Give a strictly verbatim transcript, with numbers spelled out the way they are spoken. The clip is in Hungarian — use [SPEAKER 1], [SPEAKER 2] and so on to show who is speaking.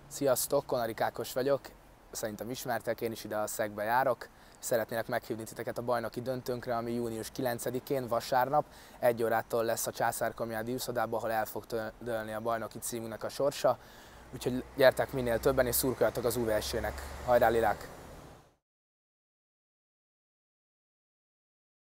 [SPEAKER 1] Sziasztok, Konari Ákos vagyok, szerintem ismertek, én is ide a szegbe járok. Szeretnélek meghívni titeket a bajnoki döntőnkre, ami június kilencedikén, vasárnap, egy órától lesz a Császár-Komjádi úszodában, ahol el fog dőlni a bajnoki címünknek a sorsa. Úgyhogy gyertek minél többen és szurkoljatok az u vé es-nek. Hajrá, Lilák!